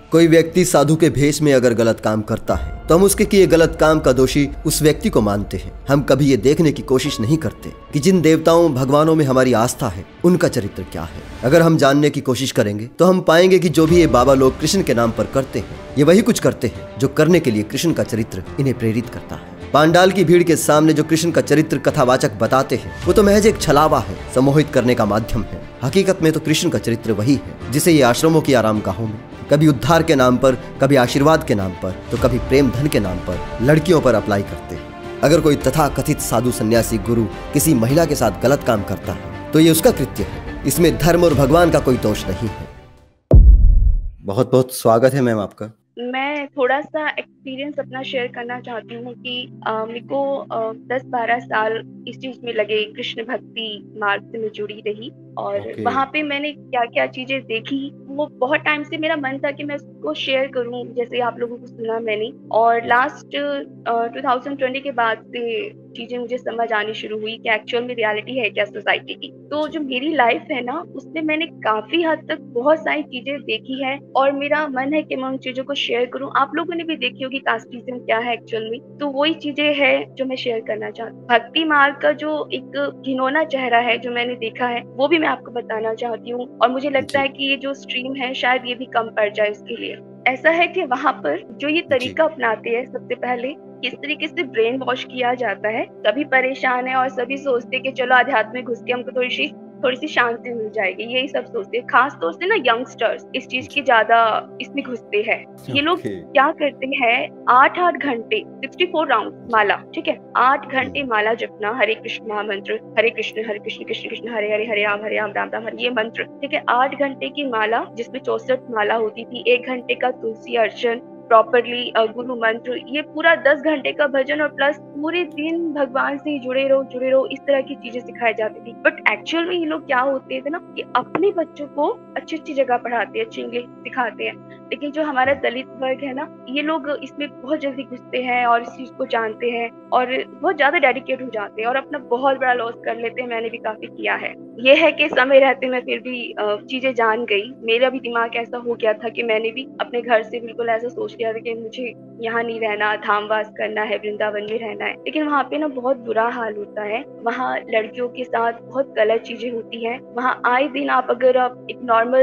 कोई व्यक्ति साधु के भेष में अगर गलत काम करता है तो हम उसके किए गलत काम का दोषी उस व्यक्ति को मानते हैं। हम कभी ये देखने की कोशिश नहीं करते कि जिन देवताओं भगवानों में हमारी आस्था है उनका चरित्र क्या है। अगर हम जानने की कोशिश करेंगे तो हम पाएंगे कि जो भी ये बाबा लोग कृष्ण के नाम पर करते हैं, ये वही कुछ करते हैं जो करने के लिए कृष्ण का चरित्र इन्हें प्रेरित करता है। पांडाल की भीड़ के सामने जो कृष्ण का चरित्र कथावाचक बताते हैं वो तो महज एक छलावा है, सम्मोहित करने का माध्यम है। हकीकत में तो कृष्ण का चरित्र वही है जिसे ये आश्रमों की आराम गाहों में कभी उद्धार के नाम पर, कभी आशीर्वाद के नाम पर, तो कभी प्रेम धन के नाम पर लड़कियों पर अप्लाई करते हैं। अगर कोई तथाकथित साधु सन्यासी गुरु किसी महिला के साथ गलत काम करता है तो ये उसका कृत्य है, इसमें धर्म और भगवान का कोई दोष नहीं है। बहुत बहुत स्वागत है मैम आपका। मैं थोड़ा सा एक्सपीरियंस अपना शेयर करना चाहती हूँ कि मेरे को 10-12 साल इस चीज में लगे, कृष्ण भक्ति मार्ग से मैं जुड़ी रही और वहाँ पे मैंने क्या क्या चीजें देखी, वो बहुत टाइम से मेरा मन था कि मैं उसको शेयर करूँ, जैसे आप लोगों को सुना मैंने। और लास्ट 2020 के बाद से चीजें मुझे समझ आनी शुरू हुई कि एक्चुअल में रियलिटी है क्या सोसाइटी की। तो जो मेरी लाइफ है ना, उसमें मैंने काफी हद तक बहुत सारी चीजें देखी है और मेरा मन है कि मैं उन चीजों को शेयर करूं। आप लोगों ने भी देखी होगी कास्टिज्म क्या है एक्चुअल में, तो वही चीजें है जो मैं शेयर करना चाहती हूँ। भक्ति मार्ग का जो एक घिनौना चेहरा है जो मैंने देखा है वो भी मैं आपको बताना चाहती हूँ और मुझे लगता है कि ये जो स्ट्रीम है शायद ये भी कम पड़ जाए इसके लिए। ऐसा है कि वहाँ पर जो ये तरीका अपनाते हैं, सबसे पहले किस तरीके से ब्रेन वॉश किया जाता है। सभी परेशान है और सभी सोचते कि चलो अध्यात्म में घुस के हमको थोड़ी सी शांति मिल जाएगी, यही सब सोचते हैं। खास तौर से ना यंगस्टर्स इस चीज की ज्यादा इसमें घुसते हैं। ये लोग क्या करते हैं, 8-8 घंटे 64 राउंड माला, ठीक है, 8 घंटे माला जपना, हरे कृष्ण महामंत्र, हरे कृष्ण कृष्ण कृष्ण हरे हरे, हरे राम राम राम हरे, ये मंत्र, ठीक है। 8 घंटे की माला जिसमें 64 माला होती थी, 1 घंटे का तुलसी अर्चन, प्रॉपरली गुरु मंत्र, ये पूरा 10 घंटे का भजन और प्लस पूरे दिन भगवान से जुड़े रहो, इस तरह की चीजें सिखाई जाती थी। बट एक्चुअल में ये लोग क्या होते थे ना कि अपने बच्चों को अच्छी अच्छी जगह पढ़ाते हैं, अच्छी इंग्लिश सिखाते हैं, लेकिन जो हमारा दलित वर्ग है ना, ये लोग इसमें बहुत जल्दी घुसते हैं और इस चीज को जानते हैं और बहुत ज्यादा डेडिकेट हो जाते हैं और अपना बहुत बड़ा लॉस कर लेते हैं। मैंने भी काफी किया है। ये है कि समय रहते मैं फिर भी चीजें जान गई। मेरा भी दिमाग ऐसा हो गया था कि मैंने भी अपने घर से बिल्कुल ऐसा सोच लिया था कि मुझे यहाँ नहीं रहना, धामवास करना है, वृंदावन में रहना है। लेकिन वहाँ पे ना बहुत बुरा हाल होता है। वहाँ लड़कियों के साथ बहुत गलत चीजें होती हैं। वहाँ आए दिन अगर आप एक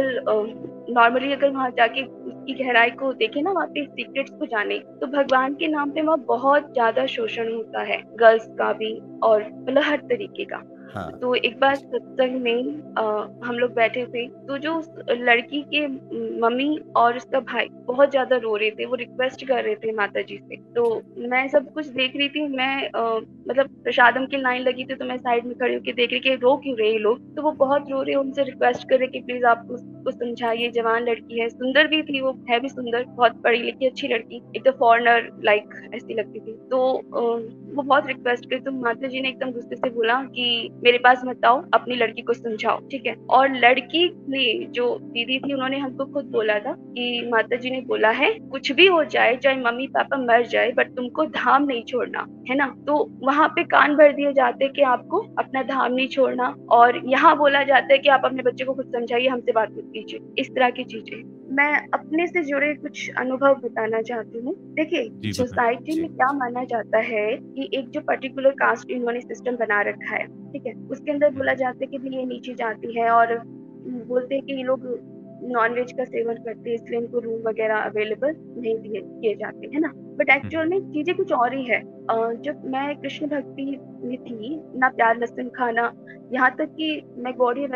नॉर्मली अगर वहाँ जाके उसकी गहराई को देखें ना, वहाँ पे सीक्रेट्स को जाने, तो भगवान के नाम पे वहाँ बहुत ज्यादा शोषण होता है, गर्ल्स का भी और मतलब हर तरीके का। तो एक बार सत्संग में हम लोग बैठे थे, तो जो उस लड़की के मम्मी और उसका भाई बहुत ज्यादा रो रहे थे, वो रिक्वेस्ट कर रहे थे माता जी से। तो मैं सब कुछ देख रही थी, मैं मतलब प्रसादम की लाइन लगी थी तो मैं साइड में खड़ी होकर देख रही कि रो क्यों रहे ये लोग। तो वो बहुत रो रहे, उनसे रिक्वेस्ट कर रहे कि प्लीज आप उसको समझाइए, जवान लड़की है, सुंदर भी थी, वो है भी सुंदर, बहुत पढ़ी लिखी अच्छी लड़की, एक तो फॉरनर लाइक ऐसी लगती थी। तो वो बहुत रिक्वेस्ट करी, तो माता जी ने एकदम गुस्से से बोला कि मेरे पास मत आओ, अपनी लड़की को समझाओ, ठीक है। और लड़की ने, जो दीदी थी, उन्होंने हमको खुद बोला था कि माता जी ने बोला है कुछ भी हो जाए, चाहे मम्मी पापा मर जाए, बट तुमको धाम नहीं छोड़ना है ना। तो वहाँ पे कान भर दिए जाते कि आपको अपना धाम नहीं छोड़ना, और यहाँ बोला जाता है कि आप अपने बच्चे को खुद समझाइए, हमसे बात मत कीजिए, इस तरह की चीजें। मैं अपने से जुड़े कुछ अनुभव बताना चाहती हूँ। देखिए, सोसाइटी में क्या माना जाता है कि एक जो पर्टिकुलर कास्ट इन्होंने सिस्टम बना रखा है, ठीक है, उसके अंदर बोला जाता है कि भी ये नीची जाति है और बोलते हैं कि ये लोग नॉनवेज का सेवन करते हैं, इसलिए इनको रूम वगैरह अवेलेबल नहीं किए जाते हैं ना। बट एक्चुअल में चीजें कुछ और ही है। जब मैं कृष्ण भक्ति में थी ना, प्याज लहसुन खाना, यहाँ तक कि मैं गौड़ीय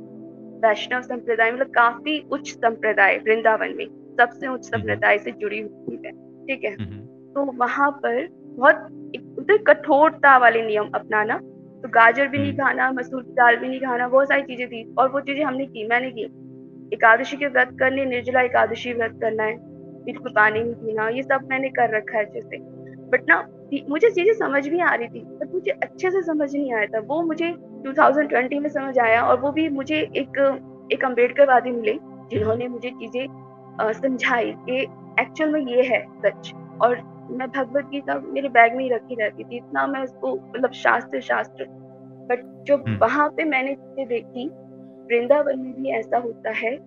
वैष्णव संप्रदाय, मतलब काफी उच्च संप्रदाय वृंदावन में सबसे उच्च संप्रदाय से जुड़ी हुई है, ठीक है। तो वहां पर बहुत उधर कठोरता वाले नियम अपनाना, तो गाजर भी नहीं खाना, मसूर की दाल भी नहीं खाना, बहुत सारी चीजें थी और वो चीजें मैंने की। एकादशी के व्रत करने, निर्जला एकादशी व्रत करना है, बिल्कुल पानी नहीं पीना, ये सब मैंने कर रखा है अच्छे से। बट ना, मुझे चीजें समझ भी आ रही थी, बट मुझे अच्छे से समझ नहीं आया था। वो मुझे 2020 में समझ आया, और वो भी मुझे एक अम्बेडकरवादी मिले जिन्होंने मुझे चीजें समझाई कि एक्चुअल में ये है सच। और मैं भगवत गीता मेरे बैग में ही रखी रहती थी, इतना मैं उसको मतलब शास्त्र। बट जो वहां पे मैंने चीजें देखी, वृंदावन में भी ऐसा होता है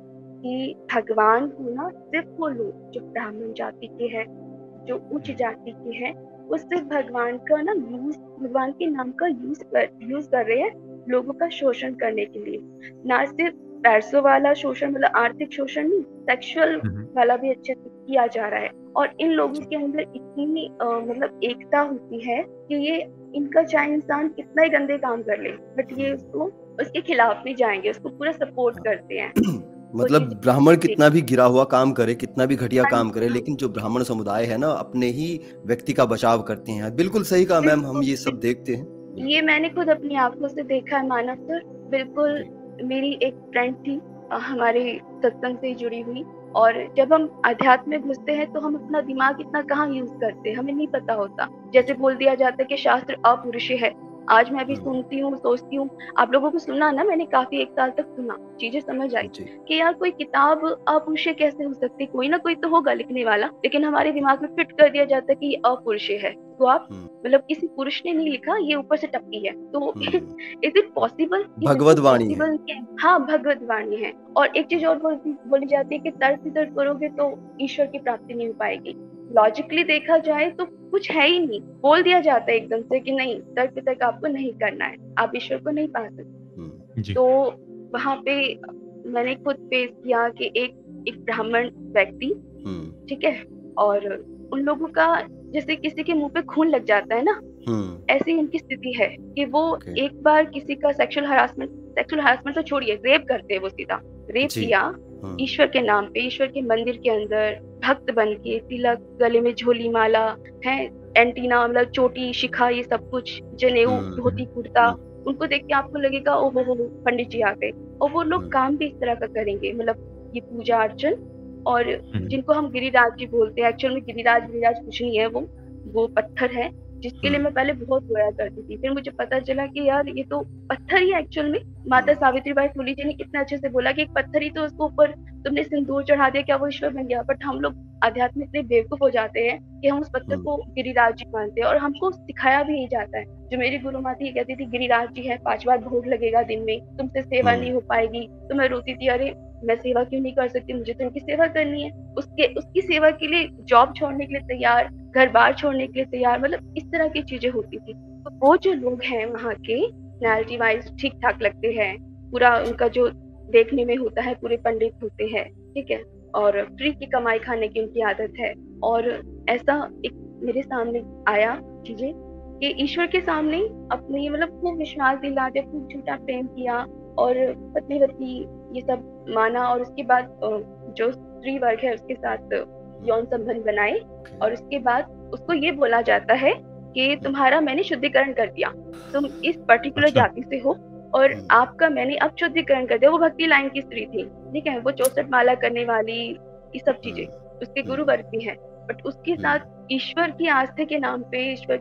कि भगवान को ना सिर्फ वो लोग जो ब्राह्मण जाति के हैं, जो उच्च जाति के हैं, वो सिर्फ भगवान का ना भगवान के नाम का यूज कर रहे हैं लोगों का शोषण करने के लिए। ना सिर्फ पैसों वाला शोषण, मतलब आर्थिक शोषण नहीं, सेक्सुअल वाला भी अच्छे से किया जा रहा है। और इन लोगों के अंदर इतनी मतलब एकता होती है कि ये इनका चाहे इंसान कितना ही गंदे काम कर ले, बट ये उसके खिलाफ नहीं जाएंगे, उसको पूरा सपोर्ट करते हैं। मतलब ब्राह्मण कितना भी गिरा हुआ काम करे, कितना भी घटिया काम करे, लेकिन जो ब्राह्मण समुदाय है ना, अपने ही व्यक्ति का बचाव करते हैं। बिल्कुल सही कहा मैम, हम ये सब देखते हैं। ये मैंने खुद अपनी आंखों से देखा है मानव सर। बिल्कुल, मेरी एक फ्रेंड थी हमारे सत्संग से जुड़ी हुई, और जब हम अध्यात्म में घुसते हैं तो हम अपना दिमाग इतना कहाँ यूज करते हैं, हमें नहीं पता होता। जैसे बोल दिया जाता है कि शास्त्र अपुरुषीय है। आज मैं भी सुनती हूँ, सोचती हूँ, आप लोगों को सुना ना, मैंने काफी 1 साल तक सुना, चीजें समझ आई कि यार कोई किताब अपुरुषीय कैसे हो सकती, कोई ना कोई तो होगा लिखने वाला, लेकिन हमारे दिमाग में फिट कर दिया जाता है कि ये अपुरुषीय है, तो आप मतलब किसी पुरुष ने नहीं लिखा, ये ऊपर से टपकी है, तो इज इट पॉसिबल? भगवत वाणी है। हाँ, भगवत वाणी है। और एक चीज और बोली जाती है कि तर्क वितर्क करोगे तो ईश्वर की प्राप्ति नहीं हो पाएगी। लॉजिकली देखा जाए तो कुछ है ही नहीं, बोल दिया जाता है एकदम से कि नहीं, तर्क वितर्क आपको नहीं करना है, आप ईश्वर को नहीं पा सकते। तो वहां पे मैंने खुद फेस किया कि एक ब्राह्मण व्यक्ति, ठीक है, और उन लोगों का जैसे किसी के मुंह पे खून लग जाता है ना, ऐसी उनकी स्थिति है कि वो एक बार किसी का सेक्सुअल हरासमेंट तो छोड़िए, रेप करते हैं, वो सीधा रेप किया ईश्वर के नाम पे, ईश्वर के मंदिर के अंदर भक्त बन के, तिलक, गले में झोली माला है, एंटीना मतलब चोटी, शिखा, ये सब कुछ, जनेऊ, धोती कुर्ता, उनको देख के आपको लगेगा ओ हो पंडित जी आ गए। और वो लोग काम भी इस तरह का करेंगे, मतलब ये पूजा अर्चन, और जिनको हम गिरिराज जी बोलते हैं, एक्चुअल में गिरिराज कुछ नहीं है, वो पत्थर है, जिसके लिए मैं पहले बहुत रोया करती थी। फिर मुझे पता चला कि यार ये तो पत्थर ही है एक्चुअल में। माता सावित्रीबाई फुले जी ने कितना अच्छे से बोला कि एक पत्थर ही तो, उसको ऊपर तुमने सिंदूर चढ़ा दिया, क्या वो ईश्वर बन गया? बट हम लोग आध्यात्म इतने बेवकूफ हो जाते हैं कि हम उस पत्थर को गिरिराज जी मानते हैं, और हमको सिखाया भी नहीं जाता है। जो मेरी गुरु माता ये कहती थी, गिरिराज जी है, 5 बार भोग लगेगा दिन में, तुमसे सेवा नहीं हो पाएगी। तो मैं रोती थी, अरे मैं सेवा क्यों नहीं कर सकती, मुझे तो इनकी सेवा करनी है। उसकी सेवा के लिए जॉब छोड़ने के लिए तैयार, घर बार छोड़ने के लिए तैयार, मतलब इस तरह की चीजें होती थी। तो वो जो लोग हैं वहाँ के, पर्सनैलिटी वाइज ठीक ठाक लगते हैं, पूरा उनका जो देखने में होता है, पूरे पंडित होते हैं, ठीक है, और फ्री की कमाई खाने की उनकी आदत है। और ऐसा एक मेरे सामने आया चीजें कि ईश्वर के सामने अपने मतलब खूब विश्वास दिला दिया, खूब झूठा प्रेम किया, और पत्नी ये सब माना, और उसके बाद जो स्त्री वर्ग है उसके साथ यौन संबंध बनाए, और उसके बाद उसको ये बोला जाता है कि तुम्हारा मैंने शुद्धिकरण कर दिया, तुम इस पर्टिकुलर जाति से हो, और आपका मैंने अब शुद्धिकरण कर दिया। वो भक्ति लाइन की स्त्री थी, ठीक है, वो 64 माला करने वाली, ये सब चीजें उसके गुरु वर्ग भी है, बट उसके साथ ईश्वर की आस्था के नाम पे, ईश्वर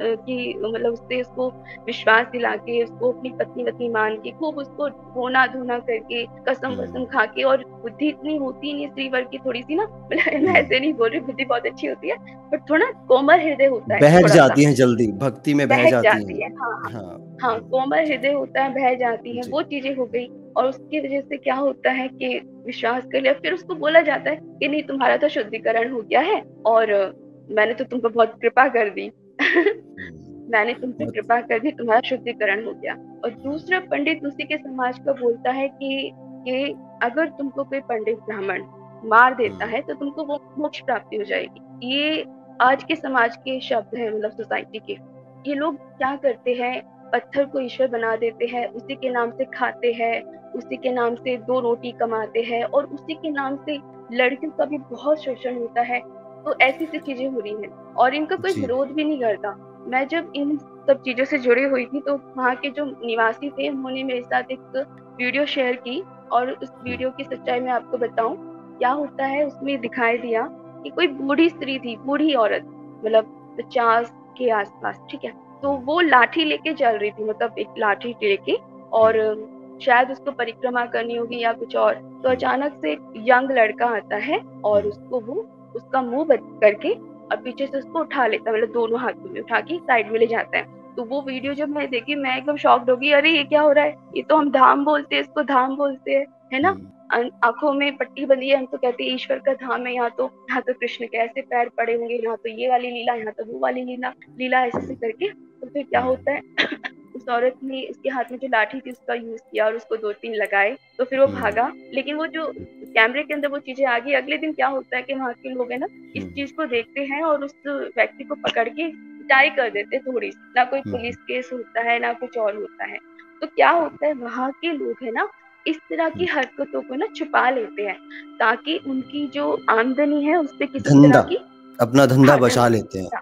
की मतलब उससे उसको विश्वास दिला के, उसको अपनी पत्नी मान के, खूब उसको रोना धोना करके, कसम वसम खा के, और बुद्धि इतनी होती नहीं स्त्री वर्ग की, थोड़ी सी ना, मैं ऐसे नहीं बोल रही, बुद्धि बहुत अच्छी होती है, बट थोड़ा कोमल हृदय होता है, बहक जाती है जल्दी, भक्ति में बह जाती है। हाँ, कोमल हृदय होता है, बह जाती है, वो चीजें हो गई। और उसकी वजह से क्या होता है कि विश्वास कर लिया, फिर उसको बोला जाता है कि नहीं, तुम्हारा तो शुद्धिकरण हो गया है, और मैंने तो तुम पर बहुत कृपा कर दी मैंने तुम पे कृपा कर दी, तुम्हारा शुद्धिकरण हो गया। और दूसरा पंडित उसी के समाज का बोलता है कि अगर तुमको कोई पंडित ब्राह्मण मार देता है तो तुमको वो मोक्ष प्राप्ति हो जाएगी। ये आज के समाज के शब्द हैं, मतलब सोसाइटी के। ये लोग क्या करते हैं, पत्थर को ईश्वर बना देते हैं, उसी के नाम से खाते हैं, उसी के नाम से 2 रोटी कमाते हैं, और उसी के नाम से लड़कियों का भी बहुत शोषण होता है। तो ऐसी सी चीजें हो रही हैं, और इनका कोई विरोध भी नहीं करता। मैं जब इन सब चीजों से जुड़ी हुई थी तो वहाँ के जो निवासी थे, उन्होंने मेरे साथ एक वीडियो शेयर की, और उस वीडियो की सच्चाई मैं आपको बताऊं क्या होता है। उसमें दिखाई दिया कि कोई बूढ़ी स्त्री थी, बूढ़ी औरत, मतलब 50 के आसपास, ठीक है, तो वो लाठी लेके चल रही थी, मतलब एक लाठी लेके, और शायद उसको परिक्रमा करनी होगी या कुछ और। तो अचानक से यंग लड़का आता है और उसका मुंह बंद करके और पीछे से उसको उठा लेता है, मतलब दोनों हाथों में उठा के साइड में ले जाता है। तो वो वीडियो जब मैं देखी, मैं एकदम शॉक्ड हो गई, अरे ये क्या हो रहा है, ये तो हम धाम बोलते हैं, इसको धाम बोलते हैं, है ना। आंखों में पट्टी बंधी है, हम तो कहते हैं ईश्वर का धाम है, यहाँ तो कृष्ण के ऐसे पैर पड़े होंगे, यहाँ तो ये वाली लीला, यहाँ तो वो वाली लीला लीला ऐसे ऐसे करके। तो फिर क्या होता है उस औरत ने उसके हाथ में जो लाठी थी उसका यूज किया और उसको 2-3 लगाए, तो फिर वो भागा। लेकिन वो जो कैमरे के अंदर वो चीजें आ गई। अगले दिन क्या होता है कि वहाँ के लोग है ना इस चीज को देखते हैं और उस व्यक्ति को पकड़ के पिटाई कर देते थोड़ी सी। ना कोई पुलिस केस होता है ना कुछ और होता है। तो क्या होता है वहाँ के लोग है ना इस तरह की हरकतों को ना छुपा लेते हैं ताकि उनकी जो आमदनी है उस पे किसी धंधा, तरह की अपना धंधा बचा लेते हैं।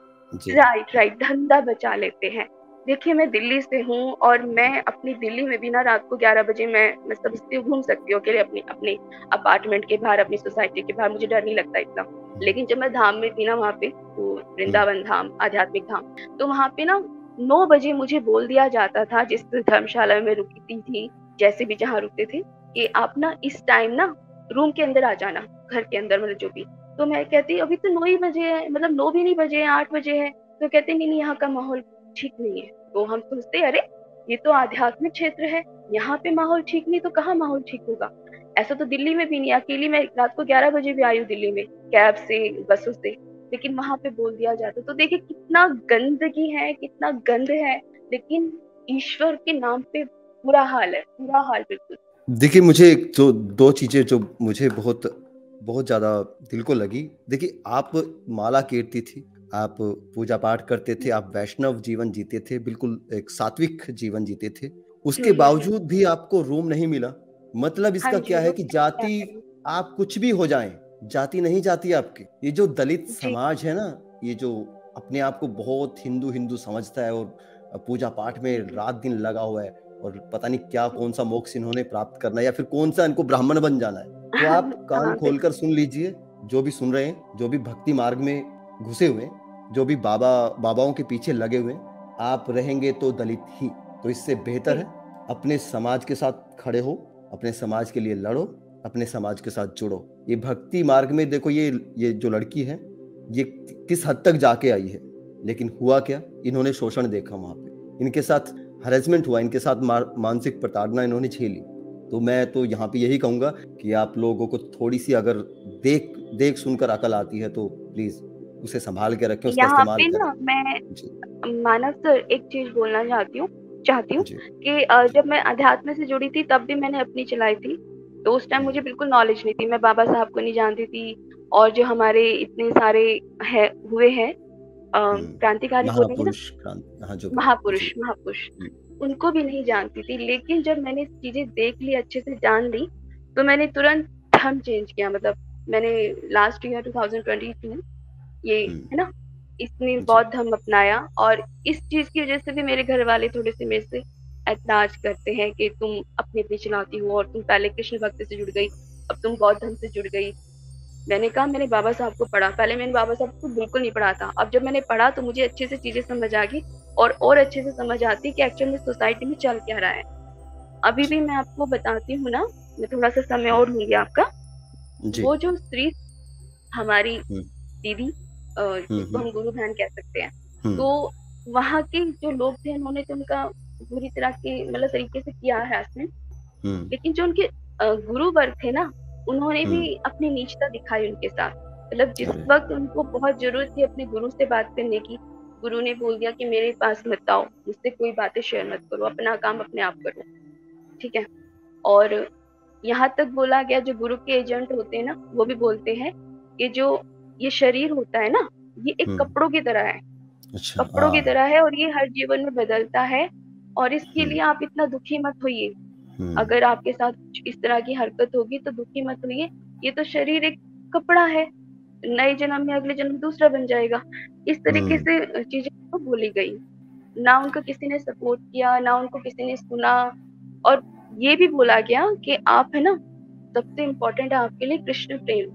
राइट, धंधा बचा लेते हैं। देखिए मैं दिल्ली से हूँ और मैं अपनी दिल्ली में भी ना रात को 11 बजे मैं सब घूम सकती हूँ अकेले अपने अपार्टमेंट के बाहर, अपनी सोसाइटी के बाहर, मुझे डर नहीं लगता इतना। लेकिन जब मैं धाम में थी ना वहाँ पे, तो वृंदावन धाम, आध्यात्मिक धाम, तो वहाँ पे ना 9 बजे मुझे बोल दिया जाता था, जिस धर्मशाला में रुकती थी, जैसे भी जहाँ रुकते थे, कि आप ना इस टाइम ना रूम के अंदर आ जाना, घर के अंदर, मतलब जो भी। तो मैं कहती अभी तो 9 ही बजे है, मतलब 9 भी नहीं बजे हैं, 8 बजे है। तो कहते नहीं यहाँ का माहौल ठीक नहीं है। तो हम सोचते अरे ये तो आध्यात्मिक क्षेत्र है, यहाँ पे माहौल ठीक नहीं तो कहाँ माहौल ठीक होगा। ऐसा तो दिल्ली में भी नहीं। अकेली मैं रात को 11 बजे भी आई हूँ दिल्ली में, कैब से, बसों से, लेकिन वहां पे बोल दिया जाता। तो देखिए कितना गंदगी है, कितना गंद है, लेकिन ईश्वर के नाम पे बुरा हाल है, बुरा हाल बिल्कुल। देखिए मुझे जो 2 चीजें जो मुझे बहुत बहुत ज्यादा दिल को लगी। देखिए आप माला कीर्ति थी, आप पूजा पाठ करते थे, आप वैष्णव जीवन जीते थे, बिल्कुल एक सात्विक जीवन जीते थे। उसके बावजूद भी आपको रूम नहीं मिला। मतलब इसका क्या है कि जाति, आप कुछ भी हो जाएं, जाति नहीं जाती आपकी। ये जो दलित समाज है ना, ये जो अपने आप को बहुत हिंदू हिंदू समझता है और पूजा पाठ में रात दिन लगा हुआ है और पता नहीं क्या कौन सा मोक्ष इन्होंने प्राप्त करना है या फिर कौन सा इनको ब्राह्मण बन जाना है। तो आप कान खोलकर सुन लीजिए, जो भी सुन रहे हैं, जो भी भक्ति मार्ग में घुसे हुए, जो भी बाबाओं के पीछे लगे हुए, आप रहेंगे तो दलित ही। तो इससे बेहतर है अपने समाज के साथ खड़े हो, अपने समाज के लिए लड़ो, अपने समाज के साथ जुड़ो। ये भक्ति मार्ग में देखो, ये जो लड़की है ये किस हद तक जाके आई है, लेकिन हुआ क्या, इन्होंने शोषण देखा वहां पे, इनके साथ हरेसमेंट हुआ, इनके साथ मानसिक प्रताड़ना इन्होंने झेली। तो मैं तो यहाँ पे यही कहूंगा कि आप लोगों को थोड़ी सी अगर देख सुनकर अकल आती है तो प्लीज उसे संभाल के रखें, उसका इस्तेमाल करें। यहाँ पे ना मैं मानव सर एक चीज बोलना चाहती हूँ कि जब मैं अध्यात्म से जुड़ी थी तब भी मैंने अपनी चलाई थी। तो उस टाइम मुझे बिल्कुल नॉलेज नहीं थी, मैं बाबा साहब को नहीं जानती थी, और जो हमारे इतने सारे हुए हैं क्रांतिकारी महापुरुष उनको भी नहीं जानती थी। लेकिन जब मैंने चीजें देख ली, अच्छे से जान ली, तो मैंने तुरंत धर्म चेंज किया। मतलब मैंने लास्ट ईयर 2022 ये है ना, इसमें बौद्ध धर्म अपनाया, और इस चीज की वजह से भी मेरे घर वाले थोड़े से मेरे से ऐतराज करते हैं कि तुम अपनी अपनी चलाती हो, और तुम पहले कृष्ण भक्ति से जुड़ गई, अब तुम बौद्ध धर्म से जुड़ गई। मैंने कहा मैंने बाबा साहब को पढ़ा, पहले मैंने बाबा साहब को बिल्कुल नहीं पढ़ा था। अब जब मैंने पढ़ा तो मुझे अच्छे से चीजें समझ आ गई, और अच्छे से समझ आती कि एक्चुअल में सोसाइटी में चल क्या रहा है। अभी भी मैं आपको बताती हूँ ना, मैं थोड़ा सा समय और लूंगी आपका। वो जो स्त्री हमारी दीदी, जिसको हम गुरु बहन कह सकते हैं, तो वहाँ के जो लोग थे उन्होंने तो उनका बुरी तरह के मतलब तरीके से किया हरासमेंट। लेकिन जो उनके गुरु वर्ग थे ना, उन्होंने भी अपनी नीचता दिखाई उनके साथ। मतलब जिस वक्त उनको बहुत जरूरत थी अपने गुरु से बात करने की, गुरु ने बोल दिया कि मेरे पास मत आओ, मुझसे कोई बातें शेयर मत करो, अपना काम अपने आप करो, ठीक है। और यहाँ तक बोला गया, जो गुरु के एजेंट होते हैं ना, वो भी बोलते हैं कि जो ये शरीर होता है ना, ये एक कपड़ों की तरह है। अच्छा, कपड़ों की तरह है, और ये हर जीवन में बदलता है, और इसके लिए आप इतना दुखी मत होइए। अगर आपके साथ इस तरह की हरकत होगी तो दुखी मत होइए, ये तो शरीर एक कपड़ा है, नए जन्म में अगले जन्म दूसरा बन जाएगा। इस तरीके से चीजें तो बोली गई, ना उनको किसी ने सपोर्ट किया, ना उनको किसी ने सुना। और ये भी बोला गया कि आप है ना, सबसे इम्पोर्टेंट है आपके लिए कृष्ण प्रेम।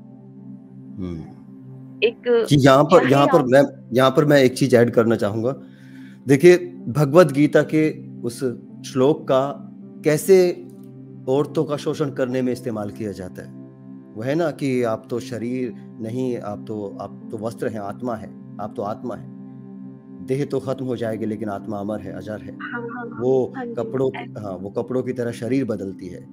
एक यहाँ पर मैं एक चीज ऐड करना चाहूंगा। देखिए भगवत गीता के उस श्लोक का कैसे औरतों का शोषण करने में इस्तेमाल किया जाता है, वो है ना कि आप तो शरीर नहीं, आप तो वस्त्र हैं, आत्मा है, आप तो आत्मा है, देह तो खत्म हो जाएगी लेकिन आत्मा अमर है, अजर है। वो कपड़ों की तरह शरीर बदलती है।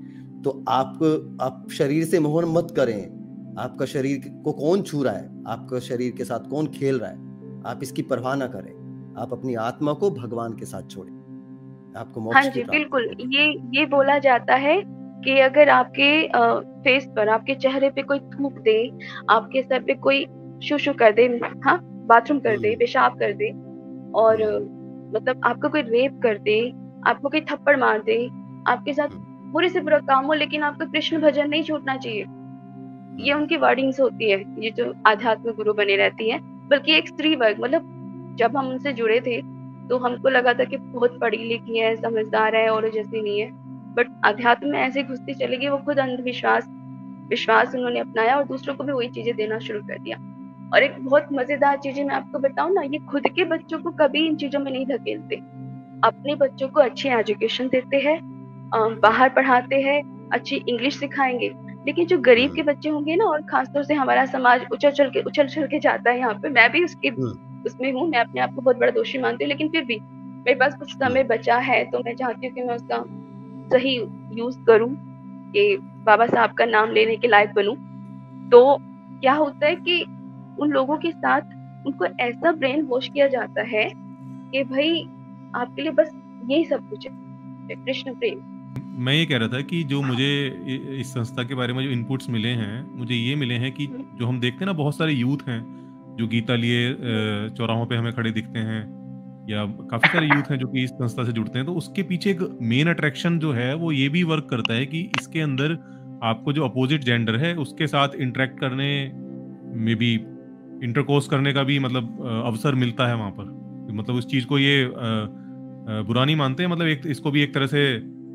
तो आप शरीर से मोह मत करें। आपका शरीर को कौन छू रहा है, आपका शरीर के साथ कौन खेल रहा है, आप इसकी परवाह ना करें। आप अपनी आत्मा को भगवान के साथ छोड़ें, आपको हाँ मोक्ष की जी, प्राप्ति बिल्कुल। होगी। ये बोला जाता है कि अगर आपके फेस पर, आपके चेहरे पे कोई थूक दे, आपके सर पे कोई शू कर दे, हाँ, बाथरूम कर दे, पेशाब कर दे, और मतलब आपको कोई रेप कर दे, आपको कोई थप्पड़ मार दे, आपके साथ बुरे से बुरा काम हो, लेकिन आपको कृष्ण भजन नहीं छूटना चाहिए। ये उनकी वर्डिंग्स होती है, ये जो आध्यात्मिक गुरु बने रहती है। बल्कि एक स्त्री वर्ग, मतलब जब हम उनसे जुड़े थे तो हमको लगा था कि बहुत पढ़ी लिखी है, समझदार है, और जैसी नहीं है। बट अध्यात्म में ऐसे घुसती चली गई, वो खुद अंधविश्वास विश्वास उन्होंने अपनाया और दूसरों को भी वही चीजें देना शुरू कर दिया। और एक बहुत मजेदार चीज मैं आपको बताऊं ना, ये खुद के बच्चों को कभी इन चीजों में नहीं धकेलते। अपने बच्चों को अच्छी एजुकेशन देते हैं, बाहर पढ़ाते हैं, अच्छी इंग्लिश सिखाएंगे। लेकिन जो गरीब के बच्चे होंगे ना, और खासतौर से हमारा समाज उछल चल के जाता है यहाँ पे, मैं भी उसमें हूँ, मैं अपने आप को बहुत बड़ा दोषी मानती हूँ, लेकिन फिर भी मेरे पास कुछ समय बचा है तो मैं चाहती हूँ कि मैं उसका सही यूज करूँ, कि बाबा साहब का नाम लेने के लायक बनूं। तो क्या होता है कि उन लोगों के साथ उनको ऐसा ब्रेन वॉश किया जाता है कि भाई आपके लिए बस यही सब कुछ है, कृष्ण प्रेम। मैं ये कह रहा था कि जो मुझे इस संस्था के बारे में जो इनपुट्स मिले हैं, मुझे ये मिले हैं कि जो हम देखते हैं ना, बहुत सारे यूथ हैं जो गीता लिए चौराहों पे हमें खड़े दिखते हैं, या काफी सारे यूथ हैं जो कि इस संस्था से जुड़ते हैं। तो उसके पीछे एक मेन अट्रैक्शन जो है वो ये भी वर्क करता है कि इसके अंदर आपको जो अपोजिट जेंडर है उसके साथ इंटरेक्ट करने में भी, इंटरकोर्स करने का भी मतलब अवसर मिलता है वहां पर। मतलब उस चीज को ये बुरा नहीं मानते हैं, मतलब एक इसको भी एक तरह से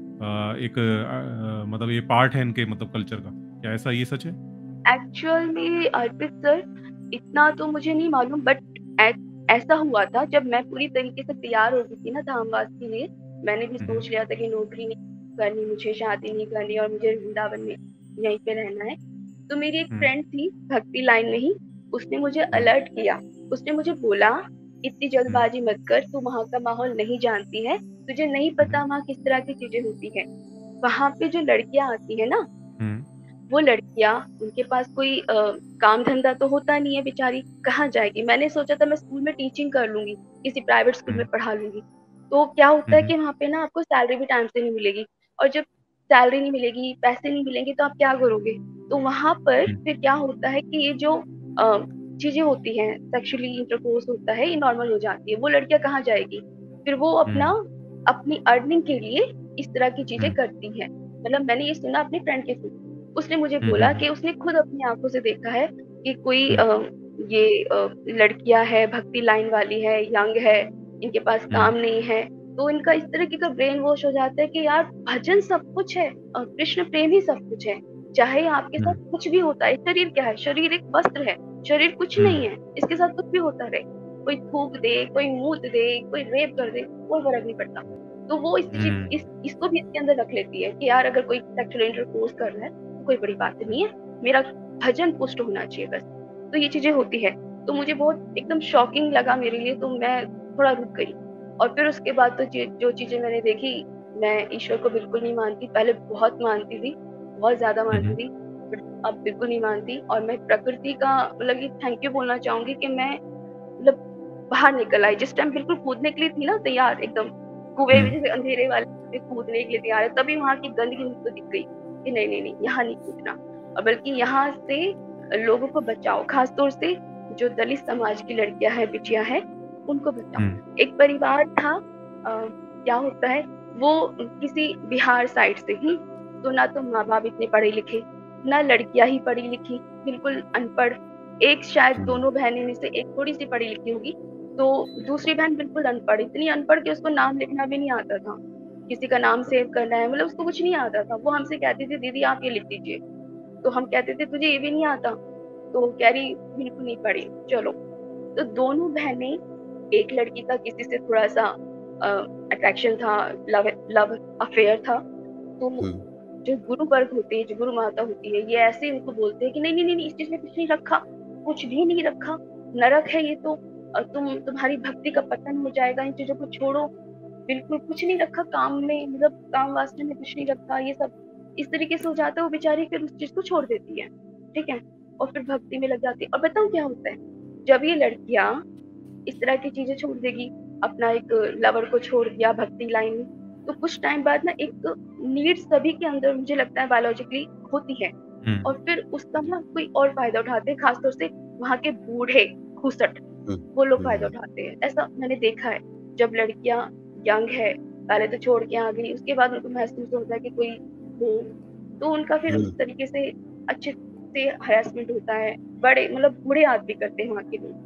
मतलब ये पार्ट है इनके मतलब कल्चर का। क्या ऐसा ये सच है? एक्चुअल में अर्पित सर, इतना तो मुझे नहीं मालूम, बट ऐसा हुआ था जब मैं पूरी तरीके से तैयार हो गई थी ना धामवास के लिए। मैंने भी सोच लिया था कि नौकरी नहीं करनी, मुझे शादी नहीं करनी, और मुझे वृंदावन में यहीं पे रहना है। तो मेरी एक फ्रेंड थी भक्ति लाइन में ही, उसने मुझे अलर्ट किया। उसने मुझे बोला, इतनी जल्दबाजी मत कर, तू वहाँ का माहौल नहीं जानती है, तुझे नहीं पता वहाँ किस तरह की चीजें होती है। वहाँ पे जो लड़कियां आती है ना, वो लड़कियां, उनके पास कोई काम धंधा तो होता नहीं है, बेचारी कहाँ जाएगी। मैंने सोचा था मैं स्कूल में टीचिंग कर लूंगी, किसी प्राइवेट स्कूल में पढ़ा लूंगी। तो क्या होता है कि वहाँ पे ना आपको सैलरी भी टाइम से नहीं मिलेगी, और जब सैलरी नहीं मिलेगी, पैसे नहीं मिलेंगे, तो आप क्या करोगे। तो वहां पर फिर क्या होता है कि ये जो चीजें होती हैं, सेक्सुअली इंटरकोर्स होता है, ये नॉर्मल हो जाती है। वो लड़कियां कहाँ जाएगी, फिर वो अपनी अर्निंग के लिए इस तरह की चीजें करती है। मतलब मैंने ये सुना अपनी फ्रेंड के थ्रू। उसने मुझे बोला कि उसने खुद अपनी आंखों से देखा है कि कोई लड़कियां है, भक्ति लाइन वाली है, यंग है, इनके पास काम नहीं है, तो इनका इस तरीके का ब्रेन वॉश हो जाता है कि यार भजन सब कुछ है, कृष्ण प्रेम ही सब कुछ है, चाहे आपके साथ कुछ भी होता है। शरीर क्या है, शरीर एक वस्त्र है, शरीर कुछ नहीं है, इसके साथ कुछ भी होता रहे, कोई थूक दे, कोई मूत दे, कोई रेप कर दे, कोई फर्क नहीं पड़ता। तो वो इसको भी इसके अंदर रख लेती है कि यार अगर कोई सेक्सुअल इंटरकोर्स कर रहा है तो कोई बड़ी बात नहीं है, मेरा भजन पुष्ट होना चाहिए बस। तो ये चीजें होती है। तो मुझे बहुत एकदम शॉकिंग लगा मेरे लिए, तो मैं थोड़ा रुक गई। और फिर उसके बाद तो जो चीजें मैंने देखी, मैं ईश्वर को बिल्कुल नहीं मानती। पहले बहुत मानती थी, बहुत ज्यादा मानती थी, बट अब बिल्कुल नहीं मानती। और मैं प्रकृति का मतलब ये थैंक यू बोलना चाहूंगी कि मैं मतलब बाहर निकल आई। जिस टाइम बिल्कुल कूदने के लिए थी ना तैयार, एकदम कुएं में जैसे अंधेरे वाले कूदने के लिए तैयार है, तभी वहां की गंदगी मुझको दिख गई कि नहीं नहीं नहीं, यहाँ नहीं कूदना, और बल्कि यहाँ से लोगों को बचाओ, खासतौर से जो दलित समाज की लड़कियां हैं, बिटियां हैं, उनको बचाओ। एक परिवार था, क्या होता है, वो किसी बिहार साइड से ही, तो ना तो माँ बाप इतने पढ़े लिखे, ना लड़कियां ही पढ़ी लिखी, बिल्कुल अनपढ़। एक शायद दोनों बहनें में से एक थोड़ी सी पढ़ी लिखी होगी, तो दूसरी बहन बिल्कुल अनपढ़, इतनी अनपढ़ कि उसको नाम लिखना भी नहीं आता था, किसी का नाम सेव करना है, मतलब उसको कुछ नहीं आता था। वो हमसे कहती थी दीदी आप ये लिख दीजिए, तो हम कहते थे तुझे ये भी नहीं आता, तो कह रही बिल्कुल नहीं पढ़ी, चलो। तो दोनों बहनें, एक लड़की का किसी से थोड़ा सा अट्रैक्शन था, लव अफेयर था। तो जो गुरु वर्ग होते हैं, जो गुरु माता होती है, ये ऐसे उनको बोलते हैं कि नहीं नहीं नहीं, इस चीज में कुछ नहीं रखा, कुछ भी नहीं रखा, नरक है ये तो, तुम्हारी भक्ति का पतन हो जाएगा, इन चीजों को छोड़ो, बिल्कुल कुछ नहीं रखा काम में, मतलब काम वासना में कुछ नहीं रखा, ये सब इस तरीके से हो जाता है, वो बेचारी फिर उस चीज को छोड़ देती है, ठीक है, और फिर भक्ति में लग जाती है। और बताऊं क्या होता है, जब ये लड़कियां इस तरह की चीजें छोड़ देगी, अपना एक लवर को छोड़ दिया भक्ति लाइन में, तो कुछ टाइम बाद ना एक नीड सभी के अंदर मुझे लगता है बायोलॉजिकली होती है, और फिर उसका ना कोई और फायदा उठाते हैं, खासतौर से वहाँ के बूढ़े खुसट वो लोग फायदा उठाते हैं। ऐसा मैंने देखा है, जब लड़कियां यंग है, पहले तो छोड़ के आ गई, उसके बाद उनको महसूस होता है कि कोई हो, तो उनका फिर उस तरीके से अच्छे से हरासमेंट होता है, बड़े मतलब बुरे आदमी करते हैं वहाँ के लोग।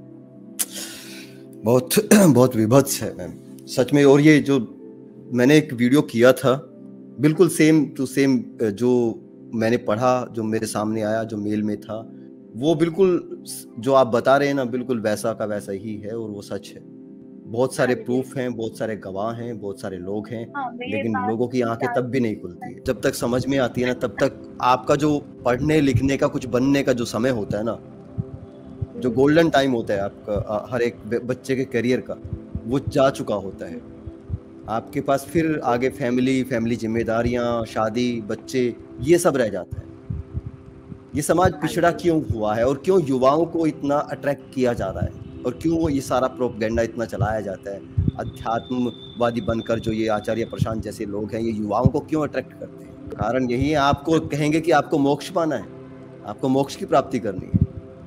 बहुत बहुत विभत्स है मैम, सच में। और ये जो मैंने एक वीडियो किया था, बिल्कुल सेम टू सेम जो मैंने पढ़ा, जो मेरे सामने आया, जो मेल में था, वो बिल्कुल जो आप बता रहे हैं ना, बिल्कुल वैसा का वैसा ही है, और वो सच है। बहुत सारे प्रूफ हैं, बहुत सारे गवाह हैं, बहुत सारे लोग हैं, लेकिन लोगों की आंखें तब भी नहीं खुलती है। जब तक समझ में आती है ना, तब तक आपका जो पढ़ने लिखने का, कुछ बनने का जो समय होता है ना, जो गोल्डन टाइम होता है आपका हर एक बच्चे के करियर का, वो जा चुका होता है। आपके पास फिर आगे फैमिली जिम्मेदारियां, शादी, बच्चे, ये सब रह जाता है। ये समाज पिछड़ा क्यों हुआ है, और क्यों युवाओं को इतना अट्रैक्ट किया जा रहा है, और क्यों ये सारा प्रोपेगेंडा इतना चलाया जाता है? अध्यात्मवादी बनकर जो ये आचार्य प्रशांत जैसे लोग हैं, ये युवाओं को क्यों अट्रैक्ट करते हैं? कारण यही है, आपको कहेंगे कि आपको मोक्ष पाना है, आपको मोक्ष की प्राप्ति करनी है।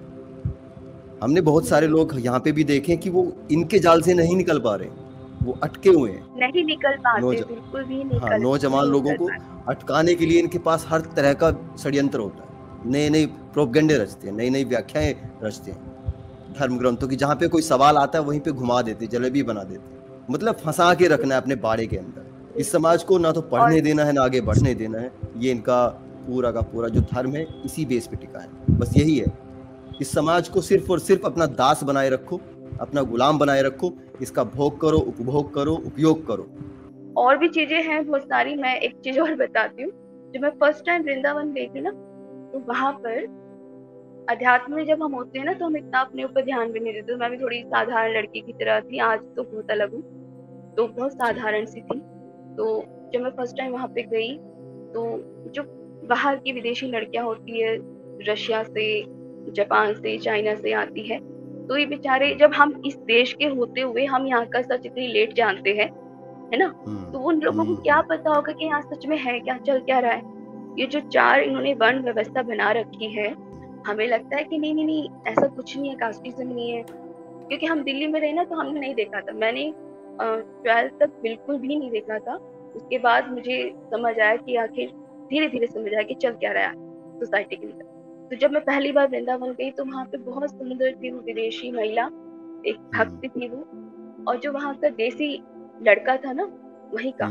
हमने बहुत सारे लोग यहाँ पे भी देखे कि वो इनके जाल से नहीं निकल पा रहे, वो अटके हुए हैं, नहीं निकल पाते, बिल्कुल भी निकल। हाँ, नौजवान लोगों को अटकाने के लिए इनके पास हर तरह का षड्यंत्र होता है, नए प्रोपेगेंडे रचते हैं, नई व्याख्याएं रचते हैं धर्म ग्रंथों की। जहाँ पे कोई सवाल आता है वहीं पे घुमा देते, जलेबी बना देते, मतलब फंसा के रखना है अपने बाड़े के अंदर। इस समाज को ना तो पढ़ने देना है, ना आगे बढ़ने देना है। ये इनका पूरा का पूरा जो धर्म है, इसी बेस पे टिका है, बस यही है। इस समाज को सिर्फ और सिर्फ अपना दास बनाए रखो, अपना गुलाम बनाए रखो, इसका भोग करो, उपभोग करो, उपयोग करो। और भी चीजें हैं बहुत सारी। मैं एक चीज और बताती हूँ, जब मैं फर्स्ट टाइम वृंदावन गई थी ना, तो वहां पर अध्यात्म में जब हम होते हैं ना, तो हम इतना अपने ऊपर ध्यान भी नहीं देते। मैं भी थोड़ी साधारण लड़की की तरह थी, आज तो बहुत अलग हूँ, तो बहुत साधारण सी थी। तो जब मैं फर्स्ट टाइम वहां पे गई, तो जो बाहर की विदेशी लड़कियां होती है, रशिया से, जापान से, चाइना से आती है, तो ये बेचारे, जब हम इस देश के होते हुए हम यहाँ का सच इतनी लेट जानते हैं, है ना, तो उन लोगों को क्या पता होगा कि यहाँ सच में है क्या, चल क्या रहा है। ये जो 4 इन्होंने वर्ण व्यवस्था बना रखी है, हमें लगता है कि नहीं ऐसा कुछ नहीं है, कास्टिज्म नहीं है, क्योंकि हम दिल्ली में रहे ना, तो हमने नहीं देखा था। मैंने 12th तक बिल्कुल भी नहीं देखा था। उसके बाद मुझे समझ आया कि आखिर धीरे धीरे समझ आया कि चल क्या रहा है सोसाइटी के अंदर। तो जब मैं पहली बार वृंदावन गई, तो वहाँ पे बहुत सुंदर थी वो विदेशी महिला, एक भक्त थी वो, और जो वहाँ का देसी लड़का था ना, वहीं का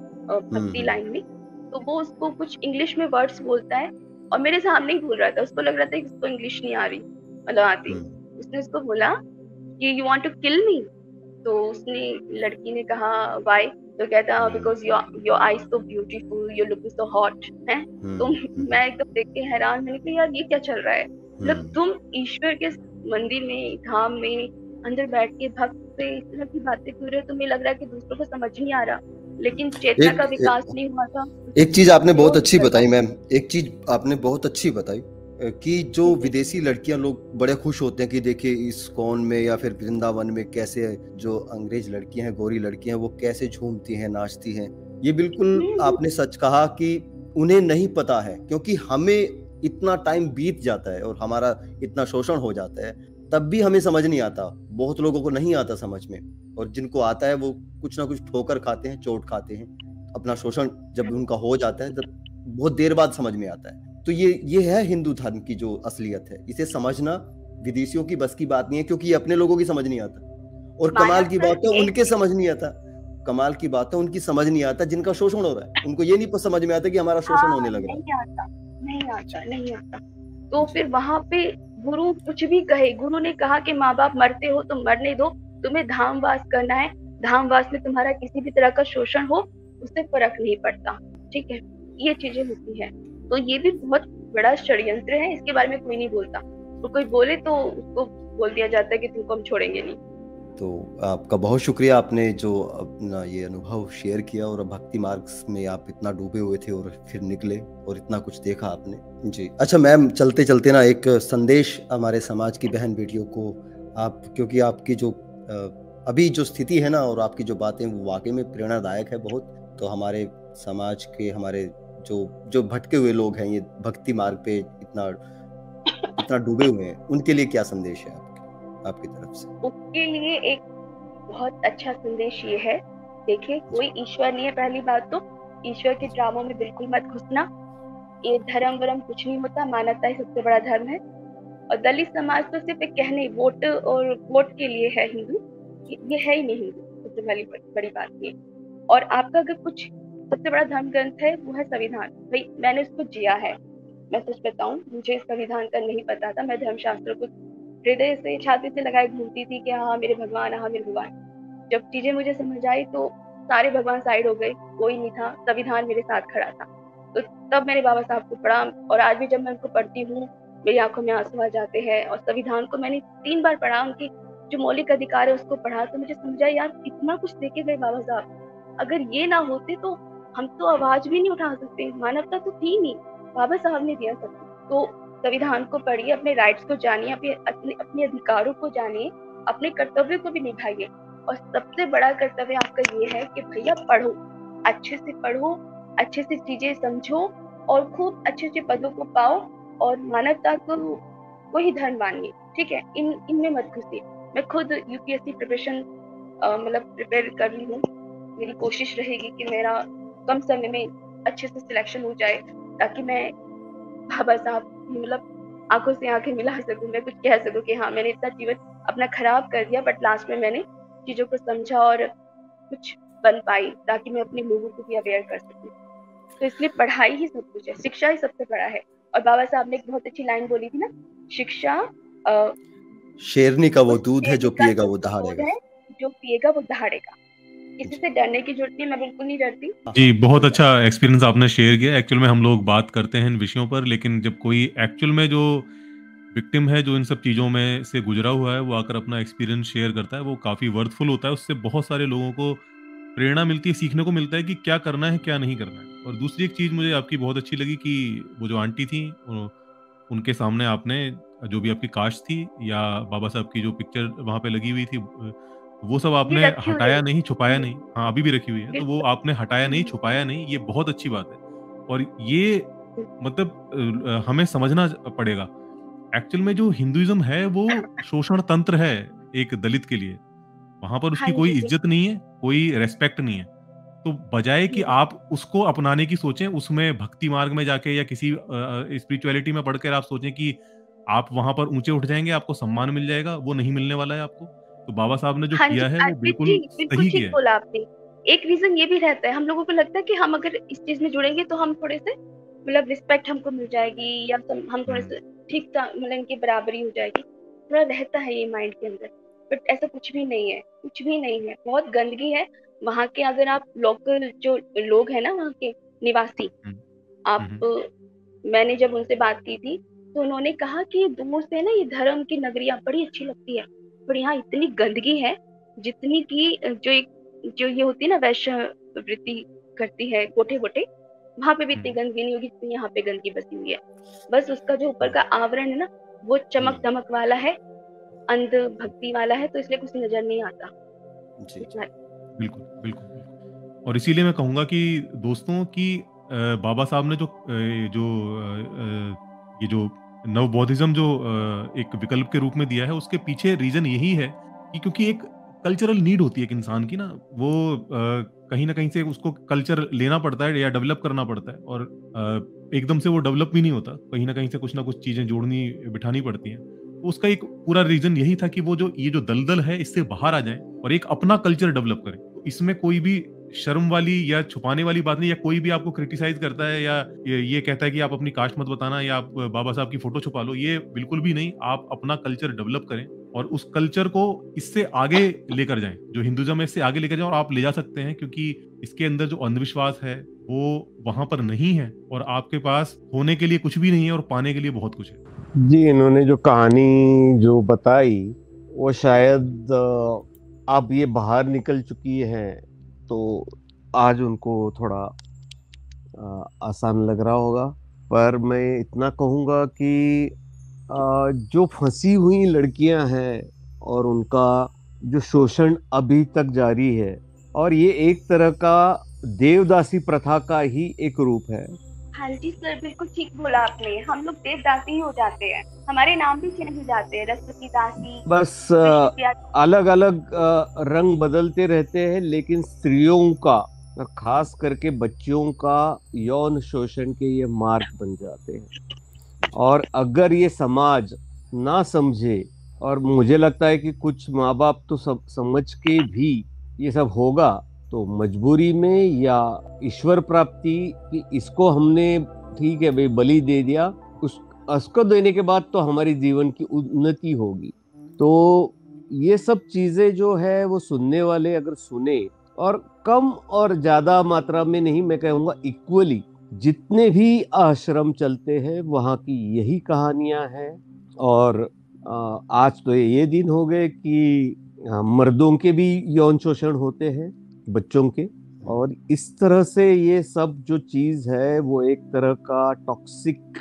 भक्ति लाइन में, तो वो उसको कुछ इंग्लिश में वर्ड्स बोलता है, और मेरे सामने ही बोल रहा था। उसको लग रहा था कि उसको इंग्लिश नहीं आ रही, मतलब आती। उसने उसको बोला कि you want to kill me, तो उसने, लड़की ने कहा व्हाई, तो कहता because your eyes so beautiful, you look so hot है। तो मैं एकदम देख के हैरान, मैंने कहा यार ये क्या चल रहा है, मतलब तुम ईश्वर के मंदिर में, धाम में अंदर बैठ के भक्त से इस तरह की बातें कर रहे हो, तुम्हें लग रहा है कि दूसरों को समझ नहीं आ रहा, लेकिन चेतना का विकास नहीं हुआ था। एक चीज आपने बहुत अच्छी बताई मैम, एक चीज आपने बहुत अच्छी बताई कि जो विदेशी लड़कियां, लोग बड़े खुश होते हैं कि देखिए इस्कॉन में या फिर वृंदावन में कैसे जो अंग्रेज लड़कियां हैं, गोरी लड़कियां हैं, वो कैसे झूमती हैं, नाचती हैं। ये बिल्कुल आपने सच कहा कि उन्हें नहीं पता है, क्योंकि हमें इतना टाइम बीत जाता है और हमारा इतना शोषण हो जाता है, तब भी हमें समझ नहीं आता। बहुत लोगों को नहीं आता समझ में, और जिनको आता है वो कुछ ना कुछ ठोकर खाते हैं, चोट खाते हैं। अपना शोषण जब उनका हो जाता है, तब बहुत देर बाद समझ में आता है। तो ये है हिंदू धर्म की जो असलियत है। इसे समझना विदेशियों की बस की बात नहीं है, क्योंकि अपने लोगों की समझ नहीं आता। और कमाल की बात है, उनके समझ नहीं आता। कमाल की बात है, उनकी समझ नहीं आता जिनका शोषण हो रहा है। उनको ये नहीं समझ में आता कि हमारा शोषण होने लगा। नहीं आता। तो फिर वहां पे गुरु कुछ भी कहे, गुरु ने कहा कि माँ बाप मरते हो तो मरने दो, तुम्हें धामवास करना है, धामवास में तुम्हारा किसी भी तरह का शोषण हो उससे फर्क नहीं पड़ता, ठीक है। ये चीजें होती है। तो ये भी बहुत बड़ा षड्यंत्र है, इसके बारे में कोई नहीं बोलता। तो कोई बोले तो उसको बोल दिया जाता है कि तुमको हम छोड़ेंगे नहीं। तो आपका बहुत शुक्रिया, आपने जो अपना ये अनुभव शेयर किया, और भक्ति मार्ग में आप इतना डूबे हुए थे और फिर निकले और इतना कुछ देखा आपने जी। अच्छा मैम, चलते चलते ना एक संदेश हमारे समाज की बहन बेटियों को आप, क्योंकि आपकी जो अभी जो स्थिति है ना और आपकी जो बातें वो वाकई में प्रेरणादायक है बहुत, तो हमारे समाज के, हमारे जो भटके हुए लोग हैं, ये भक्ति मार्ग पे इतना डूबे हुए हैं, उनके लिए क्या संदेश है आपकी तरफ से? उसके लिए एक बहुत अच्छा संदेश ये है, देखिए कोई ईश्वर नहीं है। पहली बात तो ईश्वर के ड्रामों में बिल्कुल मत घुसना। ये धर्म वरम कुछ नहीं होता, मानवता ही सबसे बड़ा धर्म है। और दलित समाज तो सिर्फ एक कहने, वोट के लिए है हिंदू, ये है ही नहीं हिंदू, सबसे बड़ी बात ये। और आपका अगर कुछ सबसे बड़ा धर्म ग्रंथ है वो है संविधान। भाई मैंने उसको जिया है, मैं सच बताऊं, मुझे संविधान का नहीं पता था। मैं धर्मशास्त्र को हृदय से, छाती से लगाए घूमती थी कि हाँ मेरे भगवान, हाँ मेरे भगवान। जब चीजें मुझे समझ आई तो सारे भगवान साइड हो गए, कोई नहीं था, संविधान मेरे साथ खड़ा था। तो तब मैंने बाबा साहब को पढ़ा, और आज भी जब मैं उनको पढ़ती हूँ मेरी आंखों में आंसू आ जाते हैं। और संविधान को मैंने 3 बार पढ़ा, उनकी जो मौलिक अधिकार है उसको पढ़ा, तो मुझे समझा यार कितना कुछ देके गए बाबा साहब। अगर ये ना होते तो हम तो आवाज भी नहीं उठा सकते, मानवता तो थी नहीं, बाबा साहब ने दिया सब। तो संविधान को पढ़िए, अपने राइट्स को जानिए, अपने अधिकारों को जानिए, अपने कर्तव्यों को भी निभाइए। और सबसे बड़ा कर्तव्य आपका ये है कि भैया पढ़ो, अच्छे से पढ़ो, अच्छे से चीजें समझो, और खूब अच्छे अच्छे पदों को पाओ, और मानवता को ही धर्म मानिए, ठीक है? इनमें मत घुसिए। मैं खुद यूपीएससी प्रिपरेशन मतलब प्रिपेयर कर रही हूँ। मेरी कोशिश रहेगी कि मेरा कम समय में अच्छे से सिलेक्शन हो जाए, ताकि मैं बाबा साहब मतलब आंखों से आंखें मिला सकूं, मैं कुछ कह सकूं कि हाँ मैंने इतना जीवन अपना खराब कर दिया, बट लास्ट में मैंने चीजों को समझा और कुछ बन पाई, ताकि मैं अपने लोगों को भी अवेयर कर सकूं। तो इसलिए पढ़ाई ही सब कुछ है, शिक्षा ही सबसे बड़ा है। और बाबा साहब ने एक बहुत अच्छी लाइन बोली थी ना, शिक्षा शेरनी का वो दूध है जो पिएगा वो दहाड़ेगा, जो पिएगा वो दहाड़ेगा। किसी से डरने की जरूरत नहीं, मैं बिल्कुल नहीं डरती जी। बहुत अच्छा एक्सपीरियंस आपने शेयर किया। एक्चुअल में हम लोग बात करते हैं इन विषयों पर, लेकिन जब कोई एक्चुअल में जो विक्टिम है, जो इन सब चीज़ों में से गुजरा हुआ है, वो आकर अपना एक्सपीरियंस शेयर करता है, वो काफ़ी वर्थफुल होता है। उससे बहुत सारे लोगों को प्रेरणा मिलती है, सीखने को मिलता है कि क्या करना है, क्या नहीं करना है। और दूसरी एक चीज़ मुझे आपकी बहुत अच्छी लगी कि वो जो आंटी थी, उनके सामने आपने जो भी आपकी कास्ट थी या बाबा साहब की जो पिक्चर वहाँ पे लगी हुई थी, वो सब आपने हटाया नहीं, छुपाया नहीं। हाँ, अभी भी रखी हुई है, तो वो आपने हटाया नहीं, छुपाया नहीं, ये बहुत अच्छी बात है। और ये मतलब हमें समझना पड़ेगा। एक्चुअल में जो हिंदुइज्म है वो शोषण तंत्र है एक दलित के लिए। वहाँ पर उसकी कोई इज्जत नहीं है, कोई रेस्पेक्ट नहीं है। तो बजाय कि आप उसको अपनाने की सोचें, उसमें भक्ति मार्ग में जाके या किसी स्पिरिचुअलिटी में पढ़कर आप सोचें कि आप वहाँ पर ऊँचे उठ जाएँगे, आपको सम्मान मिल जाएगा, वो नहीं मिलने वाला है आपको। तो बाबा साहब ने जो किया है वो बिल्कुल सही किया है। बोला आपने। एक रीजन ये भी रहता है, हम लोगों को लगता है कि हम अगर इस चीज में जुड़ेंगे तो हम थोड़े से मतलब रिस्पेक्ट हमको मिल जाएगी, या हम थोड़े से ठीक मतलब इनकी बराबरी हो जाएगी, थोड़ा रहता है ये माइंड के अंदर। बट ऐसा कुछ भी नहीं है, कुछ भी नहीं है। बहुत गंदगी है वहाँ के। अगर आप लोकल जो लोग हैं ना वहाँ के निवासी, आप मैंने जब उनसे बात की थी तो उन्होंने कहा कि दूर से ना ये धर्म की नगरियां बड़ी अच्छी लगती है, पर यहाँ इतनी गंदगी है जितनी की जो ये होती है ना वैश्य वृत्ति करती है कोठे कोठे, वहां पे भी इतनी गंदगी नहीं होगी जितनी यहाँ पे गंदगी बसी हुई है। बस उसका जो ऊपर का आवरण है ना वो चमक दमक वाला है, अंध भक्ति वाला है, तो इसलिए कुछ नजर नहीं आता। जी, बिल्कुल बिल्कुल। और इसीलिए मैं कहूंगा कि दोस्तों की बाबा साहब ने ये जो नव बौद्धिज्म जो एक विकल्प के रूप में दिया है, उसके पीछे रीजन यही है कि क्योंकि एक कल्चरल नीड होती है एक इंसान की ना, वो कहीं ना कहीं से उसको कल्चर लेना पड़ता है या डेवलप करना पड़ता है, और एकदम से वो डेवलप भी नहीं होता, कहीं ना कहीं से कुछ ना कुछ चीजें जोड़नी बिठानी पड़ती हैं। तो उसका एक पूरा रीजन यही था कि वो ये जो दलदल है इससे बाहर आ जाए और एक अपना कल्चर डेवलप करें। तो इसमें कोई भी शर्म वाली या छुपाने वाली बात नहीं, या कोई भी आपको क्रिटिसाइज करता है या ये कहता है कि आप अपनी कास्ट मत बताना या आप बाबा साहब की फोटो छुपा लो, ये बिल्कुल भी नहीं। आप अपना कल्चर डेवलप करें और उस कल्चर को इससे आगे लेकर जाएं, जो हिंदुइज्म है इससे आगे लेकर जाएं, और आप ले जा सकते हैं क्योंकि इसके अंदर जो अंधविश्वास है वो वहां पर नहीं है, और आपके पास होने के लिए कुछ भी नहीं है और पाने के लिए बहुत कुछ है। जी, इन्होंने जो कहानी जो बताई वो शायद अब ये बाहर निकल चुकी हैं तो आज उनको थोड़ा आसान लग रहा होगा। पर मैं इतना कहूँगा कि जो फंसी हुई लड़कियां हैं और उनका जो शोषण अभी तक जारी है, और ये एक तरह का देवदासी प्रथा का ही एक रूप है। हाँ जी सर, बिल्कुल ठीक बोला आपने। हम लोग देवदासी ही हो जाते हैं, हमारे नाम भी चेंज हो जाते हैं, रसवती दासी, बस विष्णुप्रिया। अलग अलग रंग बदलते रहते हैं, लेकिन स्त्रियों का और खास करके बच्चियों का यौन शोषण के ये मार्ग बन जाते हैं। और अगर ये समाज ना समझे, और मुझे लगता है कि कुछ माँ बाप तो सब समझ के भी ये सब होगा, तो मजबूरी में या ईश्वर प्राप्ति कि इसको हमने ठीक है भाई बलि दे दिया, उसको देने के बाद तो हमारी जीवन की उन्नति होगी। तो ये सब चीजें जो है वो सुनने वाले अगर सुने, और कम और ज्यादा मात्रा में नहीं, मैं कहूँगा इक्वली, जितने भी आश्रम चलते हैं वहाँ की यही कहानियां हैं। और आज तो ये दिन हो गए कि मर्दों के भी यौन शोषण होते हैं, बच्चों के। और इस तरह से ये सब जो चीज है वो एक तरह का टॉक्सिक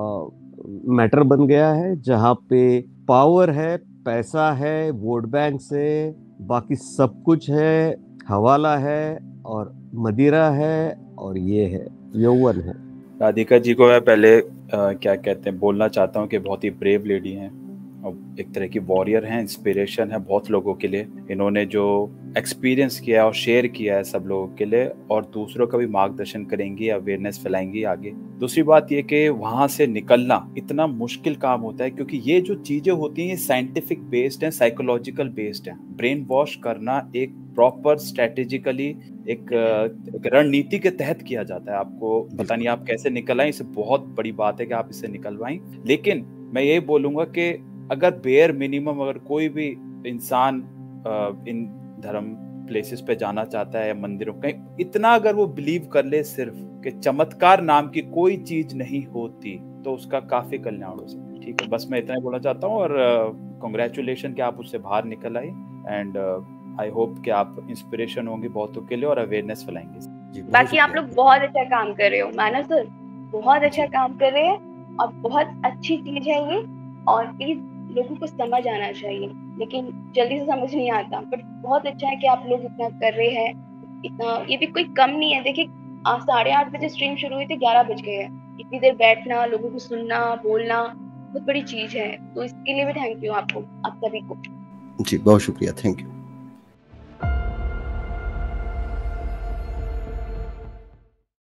मैटर बन गया है, जहाँ पे पावर है, पैसा है, वोट बैंक से, बाकी सब कुछ है, हवाला है और मदिरा है और ये है यौवन है। राधिका जी को मैं पहले क्या कहते हैं बोलना चाहता हूँ कि बहुत ही ब्रेव लेडी हैं और एक तरह की वॉरियर हैं, इंस्पिरेशन है बहुत लोगों के लिए। इन्होंने जो एक्सपीरियंस किया है और शेयर किया है सब लोगों के लिए, और दूसरों का भी मार्गदर्शन करेंगी, अवेयरनेस फैलाएंगी आगे। दूसरी बात ये कि वहां से निकलना इतना मुश्किल काम होता है, क्योंकि ये जो चीजें होती हैं साइंटिफिक बेस्ड है, साइकोलॉजिकल बेस्ड है। ब्रेन वॉश करना एक प्रॉपर स्ट्रेटेजिकली एक रणनीति के तहत किया जाता है। आपको पता नहीं आप कैसे निकल आए, इससे बहुत बड़ी बात है कि आप इससे निकल पाए। लेकिन मैं ये बोलूंगा कि अगर बेयर मिनिमम अगर कोई भी इंसान इन धर्म प्लेसेस पे जाना चाहता है, मंदिरों कहीं, इतना अगर वो बिलीव कर ले सिर्फ कि चमत्कार नाम की कोई चीज नहीं होती, तो उसका काफी कल्याण हो सकता है। ठीक है, बस मैं इतना ही बोलना चाहता हूँ। और कांग्रेचुलेशन कि आप उससे बाहर निकल आए, एंड आई होप कि आप इंस्पिरेशन होंगे बहुतों के लिए और अवेयरनेस फैलाएंगे। बाकी आप लोग बहुत अच्छा काम कर रहे हो मानव सर, बहुत अच्छा काम कर रहे हैं और बहुत अच्छी चीज है ये। और प्लीज लोगों को समझ आना चाहिए, लेकिन जल्दी से समझ नहीं आता। बट बहुत अच्छा है कि आप लोग इतना कर रहे हैं। इतना ये भी कोई कम नहीं है। देखिए 8:30 बजे स्ट्रीम शुरू हुई थी, 11 बज गए हैं। इतनी देर बैठना, लोगों को सुनना, बोलना बहुत बड़ी चीज है। तो इसके लिए भी थैंक यू आपको, आप सभी को। जी बहुत शुक्रिया, थैंक यू।